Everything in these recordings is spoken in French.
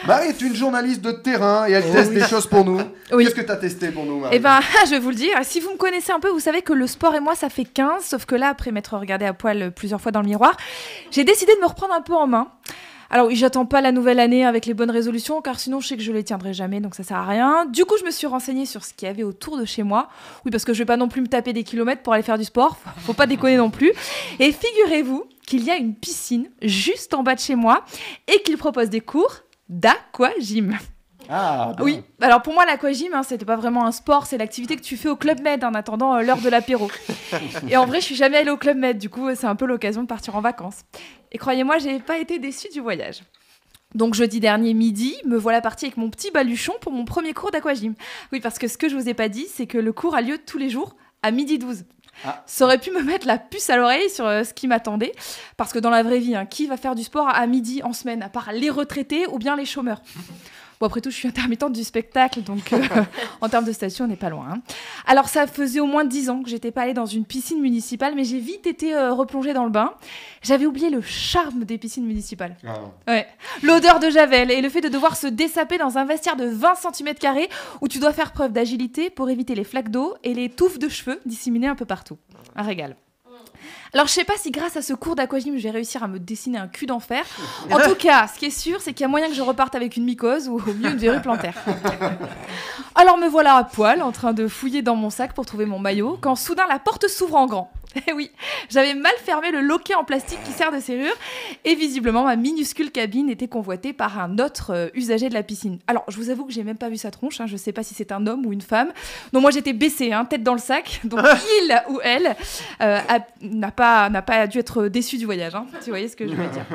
Marie est une journaliste de terrain et elle teste des choses pour nous. Oui. Qu'est-ce que tu as testé pour nous, Marie? Eh ben, je vais vous le dire. Si vous me connaissez un peu, vous savez que le sport et moi, ça fait 15. Sauf que là, après m'être regardée à poil plusieurs fois dans le miroir, j'ai décidé de me reprendre un peu en main. Alors oui, j'attends pas la nouvelle année avec les bonnes résolutions, car sinon je sais que je les tiendrai jamais, donc ça sert à rien. Du coup, je me suis renseignée sur ce qu'il y avait autour de chez moi. Oui, parce que je vais pas non plus me taper des kilomètres pour aller faire du sport, faut pas déconner non plus. Et figurez-vous qu'il y a une piscine juste en bas de chez moi et qu'il propose des cours d'aquagym. Ah, bien. Oui, alors pour moi l'aquagym, c'était pas vraiment un sport, c'est l'activité que tu fais au Club Med en attendant l'heure de l'apéro. Et en vrai, je suis jamais allée au Club Med, du coup c'est un peu l'occasion de partir en vacances. Et croyez-moi, j'ai pas été déçue du voyage. Donc jeudi dernier midi, me voilà partie avec mon petit baluchon pour mon premier cours d'aquagym. Oui, parce que ce que je vous ai pas dit, c'est que le cours a lieu tous les jours à 12h. Ah. Ça aurait pu me mettre la puce à l'oreille sur ce qui m'attendait, parce que dans la vraie vie, qui va faire du sport à midi en semaine, à part les retraités ou bien les chômeurs? Bon, après tout, je suis intermittente du spectacle, donc en termes de station, on n'est pas loin. Alors, ça faisait au moins 10 ans que j'étais pas allée dans une piscine municipale, mais j'ai vite été replongée dans le bain. J'avais oublié le charme des piscines municipales. Ah. Ouais. L'odeur de javel et le fait de devoir se dessaper dans un vestiaire de 20 cm² où tu dois faire preuve d'agilité pour éviter les flaques d'eau et les touffes de cheveux disséminées un peu partout. Un régal. Alors, je sais pas si grâce à ce cours d'aquagym, je vais réussir à me dessiner un cul d'enfer. En tout cas, ce qui est sûr, c'est qu'il y a moyen que je reparte avec une mycose ou au mieux une verrue plantaire. Alors, me voilà à poil, en train de fouiller dans mon sac pour trouver mon maillot, quand soudain la porte s'ouvre en grand. Eh oui, j'avais mal fermé le loquet en plastique qui sert de serrure et visiblement ma minuscule cabine était convoitée par un autre usager de la piscine. Alors je vous avoue que j'ai même pas vu sa tronche, je sais pas si c'est un homme ou une femme. Non, moi j'étais baissée, tête dans le sac, donc il ou elle n'a pas dû être déçu du voyage, si vous voyez ce que je veux dire.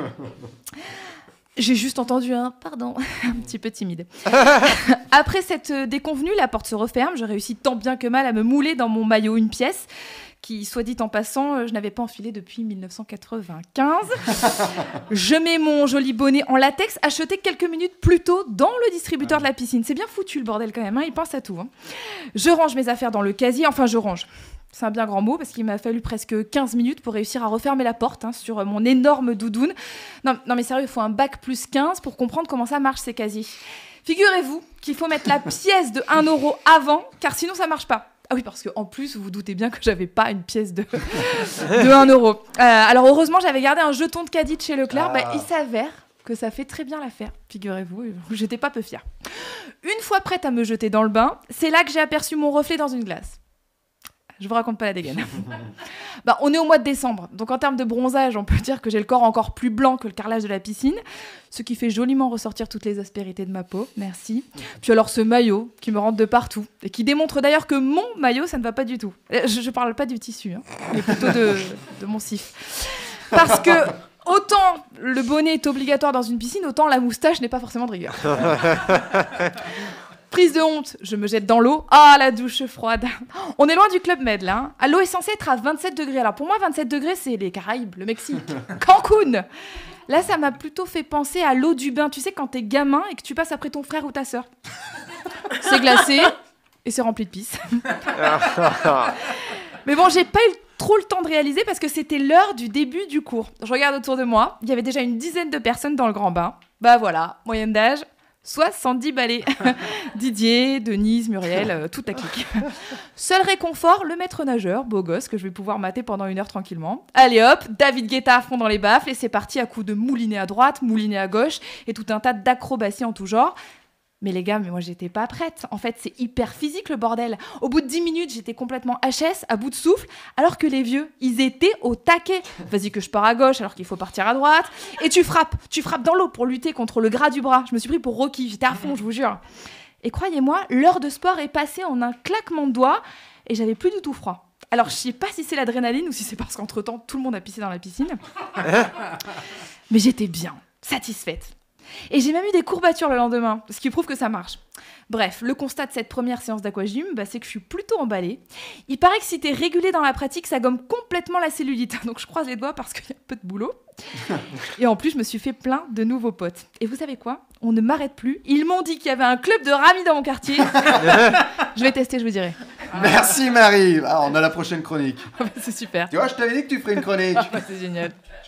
J'ai juste entendu un pardon, un petit peu timide. Après cette déconvenue, la porte se referme, je réussis tant bien que mal à me mouler dans mon maillot une pièce qui, soit dit en passant, je n'avais pas enfilé depuis 1995. Je mets mon joli bonnet en latex, acheté quelques minutes plus tôt dans le distributeur de la piscine. C'est bien foutu le bordel quand même, il pense à tout. Je range mes affaires dans le casier, enfin je range. C'est un bien grand mot parce qu'il m'a fallu presque 15 minutes pour réussir à refermer la porte sur mon énorme doudoune. Non mais sérieux, il faut un bac plus 15 pour comprendre comment ça marche ces casiers. Figurez-vous qu'il faut mettre la pièce de 1 euro avant, car sinon ça marche pas. Ah oui, parce qu'en plus, vous vous doutez bien que j'avais pas une pièce de 1 euro. Alors heureusement, j'avais gardé un jeton de caddie de chez Leclerc. Il s'avère que ça fait très bien l'affaire, figurez-vous. J'étais pas peu fière. Une fois prête à me jeter dans le bain, c'est là que j'ai aperçu mon reflet dans une glace. Je vous raconte pas la dégaine. On est au mois de décembre, donc en termes de bronzage, on peut dire que j'ai le corps encore plus blanc que le carrelage de la piscine, ce qui fait joliment ressortir toutes les aspérités de ma peau, merci. Puis alors ce maillot qui me rentre de partout, et qui démontre d'ailleurs que mon maillot, ça ne va pas du tout. Je parle pas du tissu, mais plutôt de mon sif. Parce que autant le bonnet est obligatoire dans une piscine, autant la moustache n'est pas forcément de rigueur. Prise de honte, je me jette dans l'eau. Ah, la douche froide. On est loin du Club Med, là. L'eau est censée être à 27 degrés. Alors pour moi, 27 degrés, c'est les Caraïbes, le Mexique. Cancun. Là, ça m'a plutôt fait penser à l'eau du bain. Tu sais, quand t'es gamin et que tu passes après ton frère ou ta sœur. C'est glacé et c'est rempli de pisse. Mais bon, j'ai pas eu trop le temps de réaliser parce que c'était l'heure du début du cours. Je regarde autour de moi. Il y avait déjà une dizaine de personnes dans le grand bain. Voilà, moyenne d'âge 70 balais. Didier, Denise, Muriel, toute la clique. Seul réconfort, le maître nageur, beau gosse, que je vais pouvoir mater pendant 1 heure tranquillement. Allez hop, David Guetta à fond dans les baffles, et c'est parti à coups de moulinet à droite, moulinet à gauche, et tout un tas d'acrobaties en tout genre. Mais les gars, moi j'étais pas prête. En fait, c'est hyper physique le bordel. Au bout de 10 minutes, j'étais complètement HS, à bout de souffle, alors que les vieux, ils étaient au taquet. Vas-y que je pars à gauche alors qu'il faut partir à droite. Et tu frappes dans l'eau pour lutter contre le gras du bras. Je me suis pris pour Rocky, j'étais à fond, je vous jure. Et croyez-moi, l'heure de sport est passée en un claquement de doigts et j'avais plus du tout froid. Alors je sais pas si c'est l'adrénaline ou si c'est parce qu'entre-temps, tout le monde a pissé dans la piscine. Mais j'étais bien, satisfaite. Et j'ai même eu des courbatures le lendemain, ce qui prouve que ça marche. Bref, le constat de cette première séance d'aquagym, c'est que je suis plutôt emballée. Il paraît que si t'es régulé dans la pratique, ça gomme complètement la cellulite. Donc je croise les doigts parce qu'il y a un peu de boulot. Et en plus, je me suis fait plein de nouveaux potes. Et vous savez quoi ? On ne m'arrête plus. Ils m'ont dit qu'il y avait un club de ramis dans mon quartier. Je vais tester, je vous dirai. Merci Marie. On a la prochaine chronique. C'est super. Tu vois, je t'avais dit que tu ferais une chronique. C'est génial.